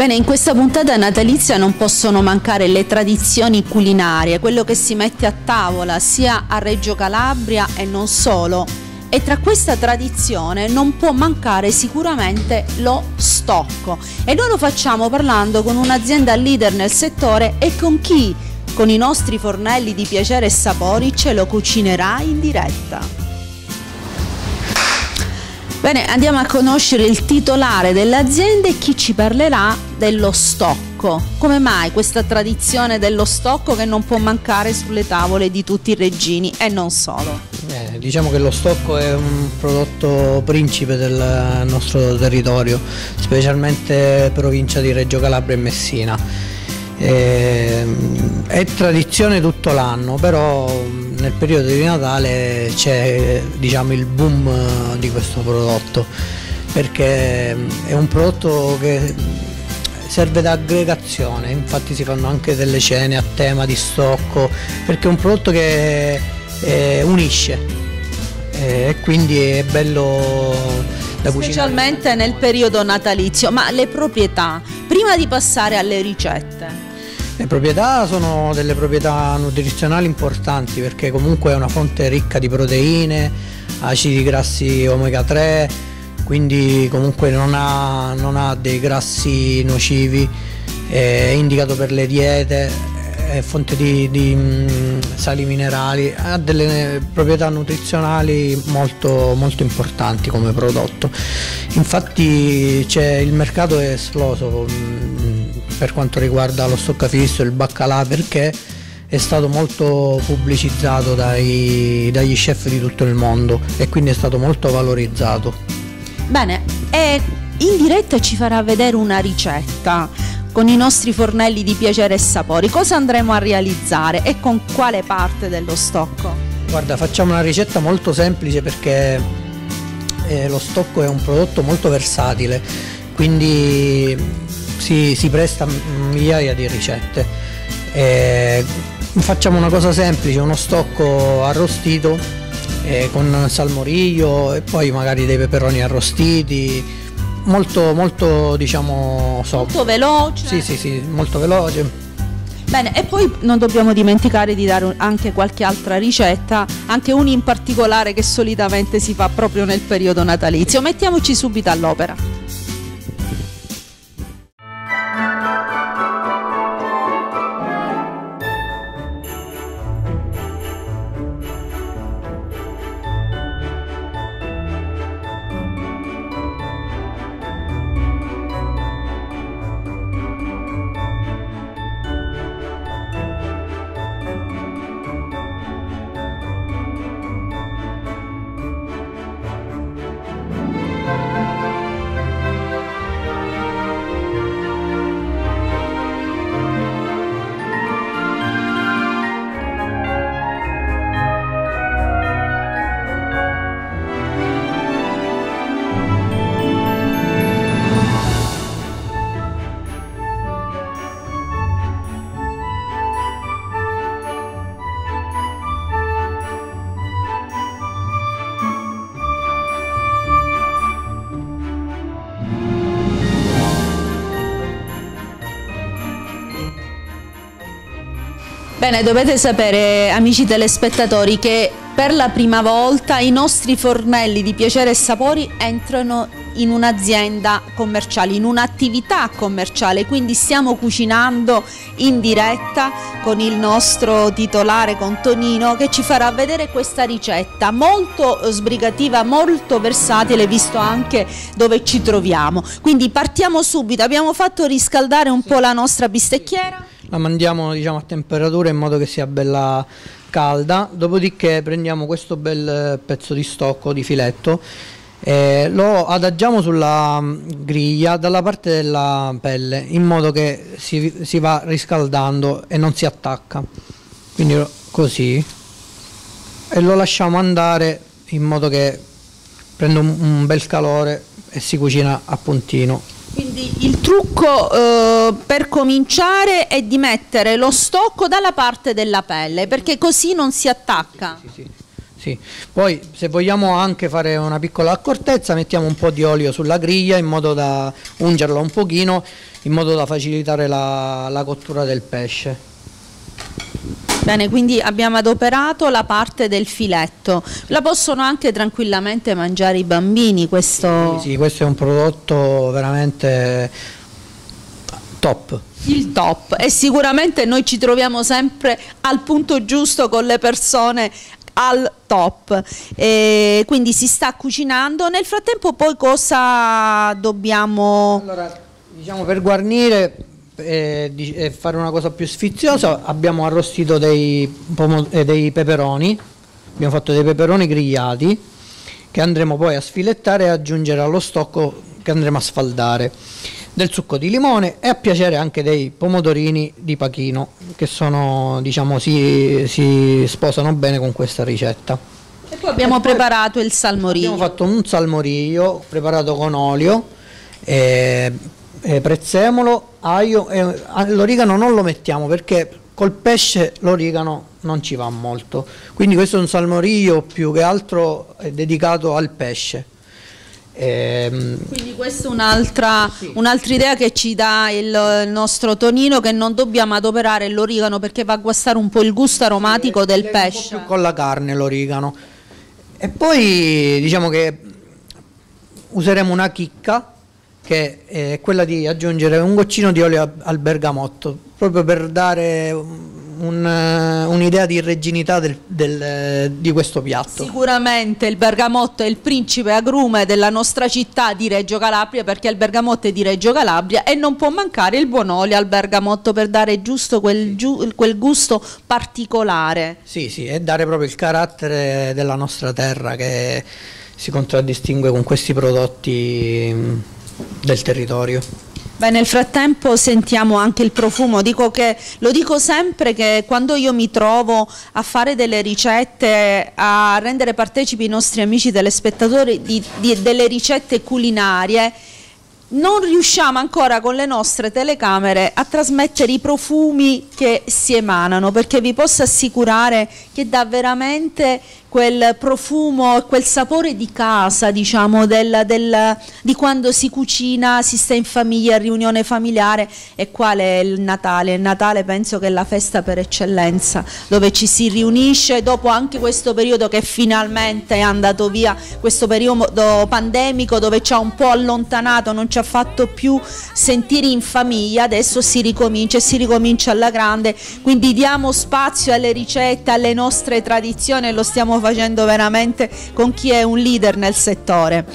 Bene, in questa puntata natalizia non possono mancare le tradizioni culinarie, quello che si mette a tavola sia a Reggio Calabria e non solo. E tra questa tradizione non può mancare sicuramente lo stocco. E noi lo facciamo parlando con un'azienda leader nel settore e con chi, con i nostri fornelli di Piacere e Sapori, ce lo cucinerà in diretta. Bene, andiamo a conoscere il titolare dell'azienda e chi ci parlerà dello stocco. Come mai questa tradizione dello stocco che non può mancare sulle tavole di tutti i reggini e non solo? Diciamo che lo stocco è un prodotto principe del nostro territorio, specialmente provincia di Reggio Calabria e Messina. È tradizione tutto l'anno, però nel periodo di Natale c'è, diciamo, il boom di questo prodotto, perché è un prodotto che serve da aggregazione. Infatti si fanno anche delle cene a tema di stocco, perché è un prodotto che unisce e quindi è bello da cucinare. Specialmente nel periodo natalizio. Ma le proprietà, prima di passare alle ricette? Le proprietà sono delle proprietà nutrizionali importanti, perché comunque è una fonte ricca di proteine, acidi grassi omega 3, quindi comunque non ha dei grassi nocivi, è indicato per le diete, è fonte di sali minerali, ha delle proprietà nutrizionali molto, molto importanti come prodotto. Infatti il mercato è esploso per quanto riguarda lo stoccafisso e il baccalà, perché è stato molto pubblicizzato dagli chef di tutto il mondo e quindi è stato molto valorizzato. Bene, e in diretta ci farà vedere una ricetta con i nostri fornelli di Piacere e Sapori. Cosa andremo a realizzare e con quale parte dello stocco? Guarda, facciamo una ricetta molto semplice, perché lo stocco è un prodotto molto versatile, quindi si presta a migliaia di ricette. Facciamo una cosa semplice, uno stocco arrostito con salmoriglio e poi magari dei peperoni arrostiti, molto diciamo molto veloce. Sì, molto veloce. Bene, e poi non dobbiamo dimenticare di dare anche qualche altra ricetta, anche una in particolare che solitamente si fa proprio nel periodo natalizio. Mettiamoci subito all'opera. Bene, dovete sapere, amici telespettatori, che per la prima volta i nostri fornelli di Piacere e Sapori entrano in un'azienda commerciale, in un'attività commerciale, quindi stiamo cucinando in diretta con il nostro titolare, con Tonino, che ci farà vedere questa ricetta molto sbrigativa, molto versatile, visto anche dove ci troviamo. Quindi partiamo subito. Abbiamo fatto riscaldare un po' la nostra bistecchiera. La mandiamo, diciamo, a temperatura in modo che sia bella calda, dopodiché prendiamo questo bel pezzo di stocco, di filetto, lo adagiamo sulla griglia dalla parte della pelle, in modo che si va riscaldando e non si attacca, quindi così, e lo lasciamo andare in modo che prenda un bel calore e si cucina a puntino. Quindi il trucco per cominciare è di mettere lo stocco dalla parte della pelle, perché così non si attacca. Sì. Poi se vogliamo anche fare una piccola accortezza, mettiamo un po' di olio sulla griglia in modo da ungerla un pochino, in modo da facilitare la cottura del pesce. Bene, quindi abbiamo adoperato la parte del filetto. La possono anche tranquillamente mangiare i bambini, questo? Sì, questo è un prodotto veramente top. Il top, e sicuramente noi ci troviamo sempre al punto giusto con le persone al top. Quindi si sta cucinando. Nel frattempo poi cosa dobbiamo... Allora, diciamo, per guarnire e fare una cosa più sfiziosa, abbiamo arrostito dei peperoni, abbiamo fatto dei peperoni grigliati che andremo poi a sfilettare e aggiungere allo stocco che andremo a sfaldare, del succo di limone e a piacere anche dei pomodorini di Pachino, che sono, diciamo, si sposano bene con questa ricetta. E poi abbiamo preparato il salmorillo. Abbiamo fatto un salmorillo preparato con olio, prezzemolo, aglio, l'origano non lo mettiamo perché col pesce l'origano non ci va molto, quindi questo è un salmoriglio più che altro dedicato al pesce. Quindi questa è un'altra idea che ci dà il nostro Tonino, che non dobbiamo adoperare l'origano perché va a guastare un po' il gusto aromatico del pesce. Un po' più con la carne l'origano. E poi diciamo che useremo una chicca, che è quella di aggiungere un goccino di olio al bergamotto, proprio per dare un'idea di regginità di questo piatto. Sicuramente il bergamotto è il principe agrume della nostra città di Reggio Calabria, perché il bergamotto è di Reggio Calabria e non può mancare il buon olio al bergamotto per dare giusto quel gusto particolare. Sì, e dare proprio il carattere della nostra terra, che si contraddistingue con questi prodotti del territorio. Beh, nel frattempo sentiamo anche il profumo. Lo dico sempre, che quando io mi trovo a fare delle ricette, a rendere partecipi i nostri amici telespettatori delle ricette culinarie, non riusciamo ancora con le nostre telecamere a trasmettere i profumi che si emanano, perché vi posso assicurare che dà veramente quel profumo e quel sapore di casa, diciamo, di quando si cucina, si sta in famiglia, riunione familiare. E quale è il Natale? Il Natale penso che è la festa per eccellenza, dove ci si riunisce dopo anche questo periodo che finalmente è andato via, questo periodo pandemico dove ci ha un po' allontanato, non ci ha fatto più sentire in famiglia. Adesso si ricomincia alla grande, quindi diamo spazio alle ricette, alle nostre tradizioni, e lo stiamo facendo veramente con chi è un leader nel settore.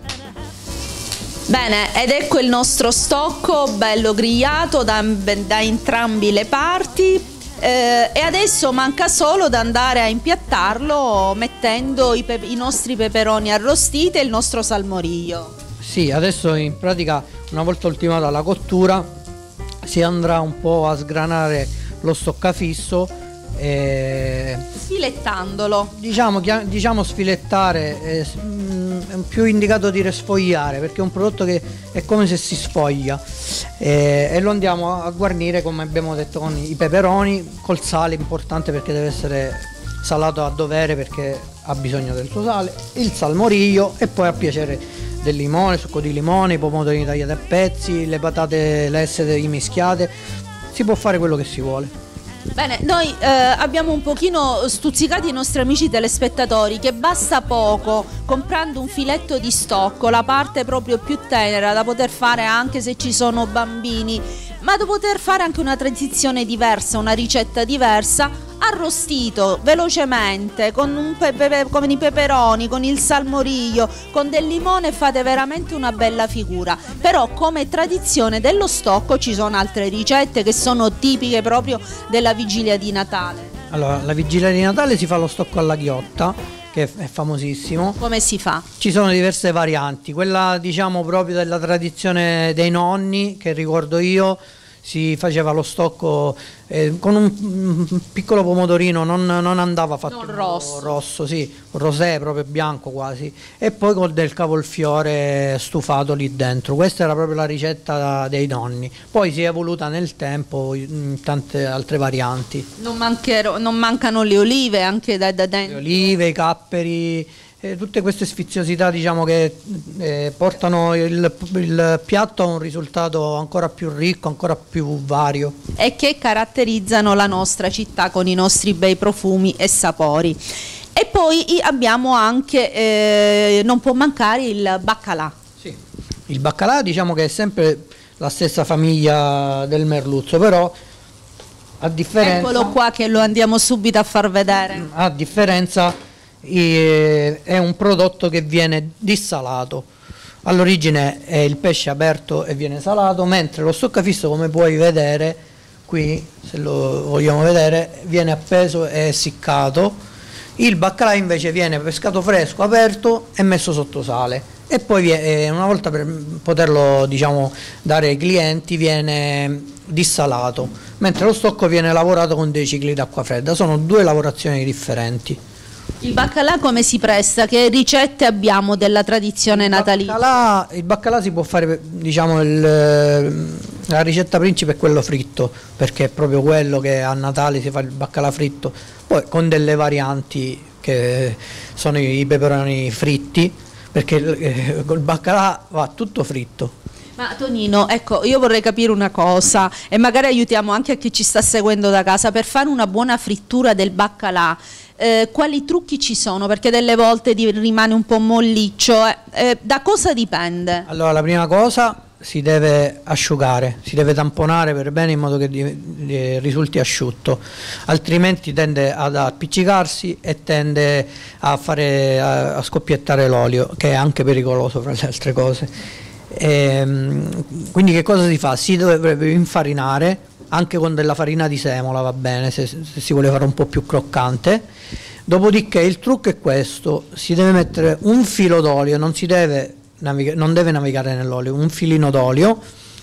Bene, ed ecco il nostro stocco bello grigliato da entrambi le parti, e adesso manca solo da andare a impiattarlo mettendo i nostri peperoni arrostiti e il nostro salmoriglio. Sì, adesso in pratica, una volta ultimata la cottura, si andrà un po' a sgranare lo stoccafisso, sfilettandolo. Diciamo sfilettare, è più indicato dire sfogliare, perché è un prodotto che è come se si sfoglia, e lo andiamo a guarnire, come abbiamo detto, con i peperoni, col sale, importante perché deve essere salato a dovere perché ha bisogno del suo sale, il salmoriglio, e poi a piacere del limone, succo di limone, i pomodorini tagliati a pezzi, le patate lesse mischiate. Si può fare quello che si vuole. Bene, noi abbiamo un pochino stuzzicati i nostri amici telespettatori che basta poco, comprando un filetto di stocco, la parte proprio più tenera, da poter fare anche se ci sono bambini, ma da poter fare anche una transizione diversa, una ricetta diversa, arrostito velocemente con i peperoni, con il salmoriglio, con del limone, fate veramente una bella figura. Però come tradizione dello stocco ci sono altre ricette che sono tipiche proprio della vigilia di Natale. Allora, la vigilia di Natale si fa lo stocco alla ghiotta, che è famosissimo. Come si fa? Ci sono diverse varianti, quella diciamo proprio della tradizione dei nonni, che ricordo io, si faceva lo stocco con un piccolo pomodorino, non andava fatto non rosso, sì, un rosé proprio bianco quasi, e poi con del cavolfiore stufato lì dentro. Questa era proprio la ricetta dei nonni, poi si è evoluta nel tempo in tante altre varianti. Non mancano le olive anche da dentro. Le olive, i capperi, tutte queste sfiziosità, diciamo, che portano il piatto a un risultato ancora più ricco, ancora più vario. E che caratterizzano la nostra città con i nostri bei profumi e sapori. E poi abbiamo anche, non può mancare il baccalà. Sì. Il baccalà, diciamo che è sempre la stessa famiglia del merluzzo, però a differenza... Eccolo qua che lo andiamo subito a far vedere. A differenza è un prodotto che viene dissalato. All'origine è il pesce aperto e viene salato, mentre lo stoccafisso, come puoi vedere qui, se lo vogliamo vedere, viene appeso e essiccato. Il baccalà invece viene pescato fresco, aperto e messo sotto sale, e poi una volta, per poterlo, diciamo, dare ai clienti, viene dissalato, mentre lo stocco viene lavorato con dei cicli d'acqua fredda. Sono due lavorazioni differenti. Il baccalà come si presta? Che ricette abbiamo della tradizione natalizia? Il baccalà si può fare, diciamo, la ricetta principe è quello fritto, perché è proprio quello che a Natale si fa, il baccalà fritto, poi con delle varianti che sono i peperoni fritti, perché col baccalà va tutto fritto. Ma Tonino, ecco, io vorrei capire una cosa e magari aiutiamo anche a chi ci sta seguendo da casa per fare una buona frittura del baccalà. Quali trucchi ci sono? Perché delle volte rimane un po' molliccio. Da cosa dipende? Allora, la prima cosa, si deve asciugare, si deve tamponare per bene in modo che risulti asciutto, altrimenti tende ad appiccicarsi e tende a scoppiettare l'olio, che è anche pericoloso fra le altre cose. Quindi che cosa si fa? Si dovrebbe infarinare, anche con della farina di semola va bene, se si vuole fare un po' più croccante. Dopodiché il trucco è questo: si deve mettere un filo d'olio, non deve navigare nell'olio, un filino d'olio,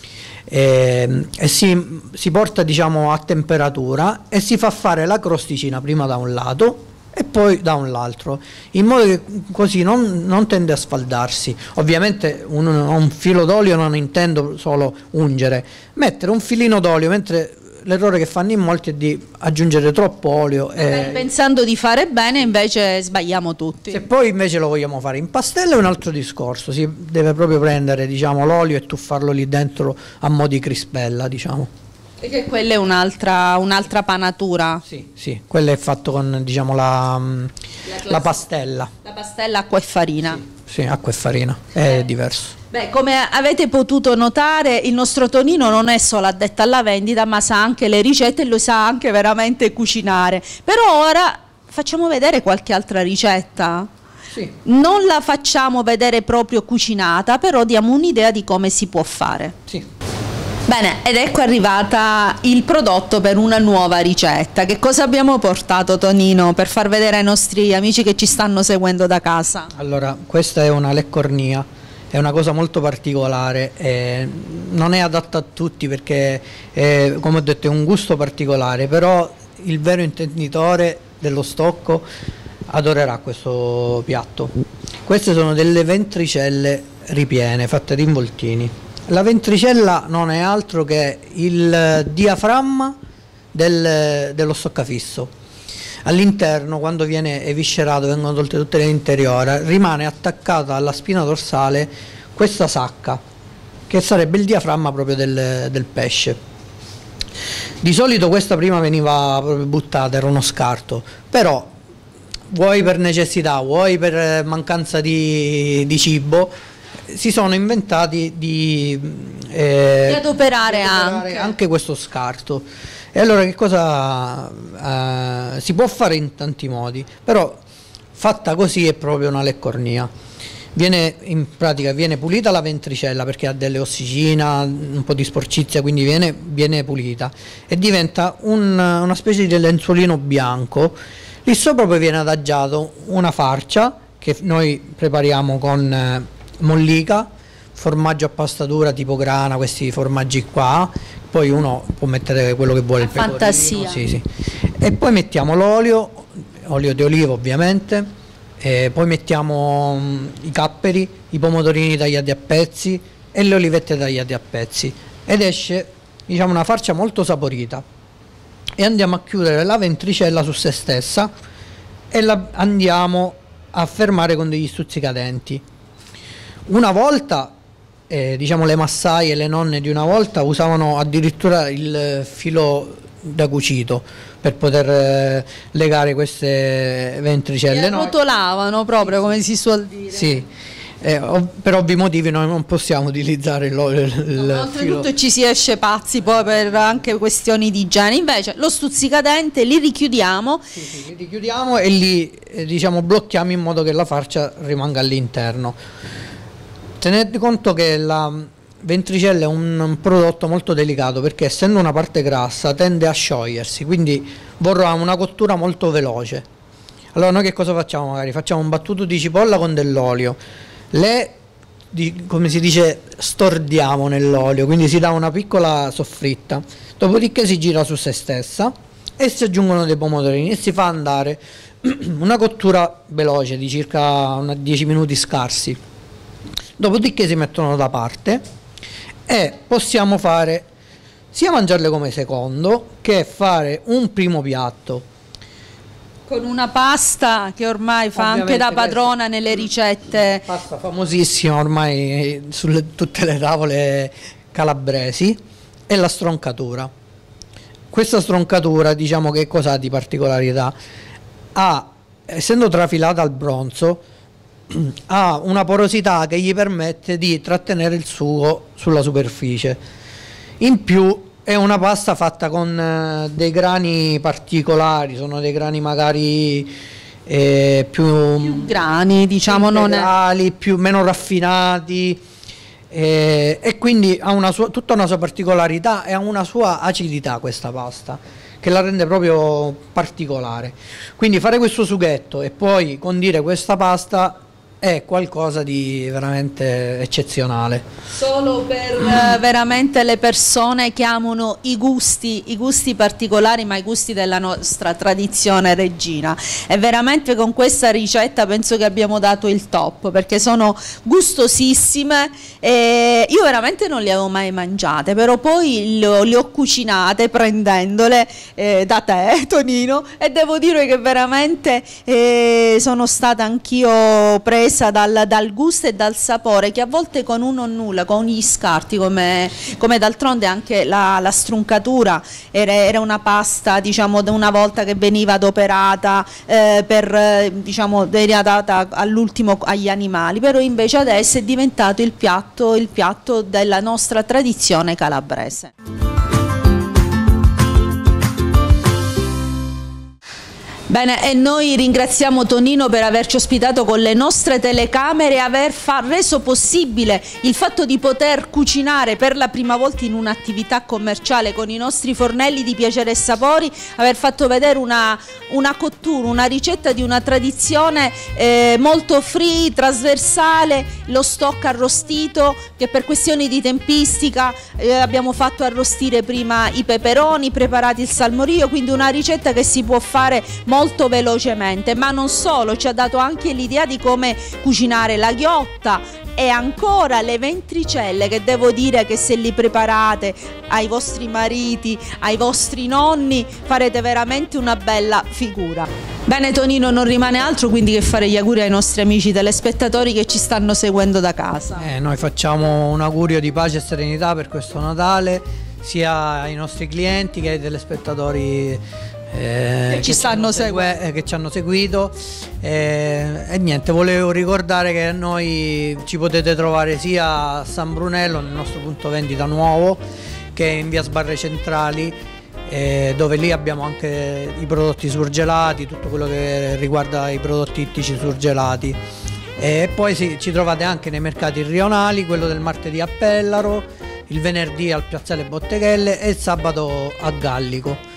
e si porta, diciamo, a temperatura e si fa fare la crosticina prima da un lato e poi da un l'altro, in modo che così non tende a sfaldarsi. Ovviamente un filo d'olio non intendo solo ungere, mettere un filino d'olio, mentre l'errore che fanno in molti è di aggiungere troppo olio pensando di fare bene, invece sbagliamo tutti. Se poi invece lo vogliamo fare in pastella è un altro discorso, si deve proprio prendere, diciamo, l'olio e tuffarlo lì dentro a mo' di crispella, diciamo. Perché quella è un'altra panatura. Sì, quella è fatto con, diciamo, la pastella. La pastella, acqua e farina. Sì, acqua e farina, è diverso. Beh, come avete potuto notare, il nostro Tonino non è solo addetto alla vendita, ma sa anche le ricette e lo sa anche veramente cucinare. Però ora facciamo vedere qualche altra ricetta. Sì. Non la facciamo vedere proprio cucinata, però diamo un'idea di come si può fare. Sì. Bene, ed ecco arrivata il prodotto per una nuova ricetta. Che cosa abbiamo portato, Tonino, per far vedere ai nostri amici che ci stanno seguendo da casa? Allora, questa è una leccornia, è una cosa molto particolare, non è adatta a tutti perché, come ho detto, è un gusto particolare, però il vero intenditore dello stocco adorerà questo piatto. Queste sono delle ventricelle ripiene, fatte di involtini. La ventricella non è altro che il diaframma dello stoccafisso. All'interno, quando viene eviscerato, vengono tolte tutte le interiora, rimane attaccata alla spina dorsale questa sacca, che sarebbe il diaframma proprio del pesce. Di solito questa prima veniva proprio buttata, era uno scarto, però vuoi per necessità, vuoi per mancanza di cibo, si sono inventati di adoperare anche questo scarto. E allora che cosa si può fare in tanti modi, però fatta così è proprio una leccornia. In pratica viene pulita la ventricella perché ha delle ossicina, un po' di sporcizia, quindi viene pulita e diventa una specie di lenzuolino bianco. Lì sopra poi viene adagiato una farcia che noi prepariamo con mollica, formaggio a pastatura tipo grana, questi formaggi qua, poi uno può mettere quello che vuole, il pecorino, fantasia. Sì. E poi mettiamo olio di oliva ovviamente, poi mettiamo i capperi, i pomodorini tagliati a pezzi e le olivette tagliate a pezzi, ed esce, diciamo, una farcia molto saporita. E andiamo a chiudere la ventricella su se stessa e la andiamo a fermare con degli stuzzicadenti. Una volta, diciamo, le massaie, le nonne di una volta usavano addirittura il filo da cucito per poter legare queste ventricelle. Rotolavano proprio, come si suol dire. Sì. Per ovvi motivi noi non possiamo utilizzare il oltretutto filo. ci si esce pazzi poi per anche questioni di igiene. Invece lo stuzzicadente li richiudiamo. Sì, li richiudiamo e li diciamo blocchiamo in modo che la farcia rimanga all'interno. Tenete conto che la ventricella è un prodotto molto delicato, perché essendo una parte grassa tende a sciogliersi, quindi vorrà una cottura molto veloce. Allora noi che cosa facciamo? Magari facciamo un battuto di cipolla con dell'olio, come si dice, stordiamo nell'olio, quindi si dà una piccola soffritta, dopodiché si gira su se stessa e si aggiungono dei pomodorini e si fa andare una cottura veloce di circa 10 minuti scarsi, dopodiché si mettono da parte e possiamo fare sia mangiarle come secondo che fare un primo piatto con una pasta che ormai fa anche da padrona nelle ricette. Pasta famosissima ormai su tutte le tavole calabresi, è la stroncatura. Questa stroncatura, diciamo, che cosa ha di particolarità? Essendo trafilata al bronzo, ha una porosità che gli permette di trattenere il sugo sulla superficie. In più è una pasta fatta con dei grani particolari, sono dei grani magari più grani, diciamo, integrali, meno raffinati, e quindi ha tutta una sua particolarità e ha una sua acidità questa pasta che la rende proprio particolare. Quindi fare questo sughetto e poi condire questa pasta è qualcosa di veramente eccezionale. Solo per veramente le persone che amano i gusti particolari, ma i gusti della nostra tradizione reggina. E veramente con questa ricetta penso che abbiamo dato il top, perché sono gustosissime e io veramente non le avevo mai mangiate, però poi le ho cucinate prendendole da te, Tonino, e devo dire che veramente sono stata anch'io presa dal gusto e dal sapore, che a volte con uno nulla, con gli scarti, come d'altronde anche la struncatura era una pasta, diciamo, una volta che veniva adoperata diciamo, era data all'ultimo agli animali, però invece adesso è diventato il piatto della nostra tradizione calabrese. Bene, e noi ringraziamo Tonino per averci ospitato con le nostre telecamere e aver reso possibile il fatto di poter cucinare per la prima volta in un'attività commerciale con i nostri fornelli di Piacere e Sapori, aver fatto vedere una cottura, una ricetta di una tradizione molto free, trasversale, lo stock arrostito che per questioni di tempistica abbiamo fatto arrostire prima i peperoni, preparati il salmorio, quindi una ricetta che si può fare molto velocemente, ma non solo, ci ha dato anche l'idea di come cucinare la ghiotta e ancora le ventricelle, che devo dire che se li preparate ai vostri mariti, ai vostri nonni, farete veramente una bella figura. Bene Tonino, non rimane altro quindi che fare gli auguri ai nostri amici telespettatori che ci stanno seguendo da casa. Noi facciamo un augurio di pace e serenità per questo Natale sia ai nostri clienti che ai telespettatori che ci hanno seguito e niente, volevo ricordare che noi ci potete trovare sia a San Brunello nel nostro punto vendita nuovo, che è in via Sbarre Centrali, dove lì abbiamo anche i prodotti surgelati, tutto quello che riguarda i prodotti ittici surgelati, e poi ci trovate anche nei mercati rionali, quello del martedì a Pellaro, il venerdì al piazzale Botteghelle e il sabato a Gallico.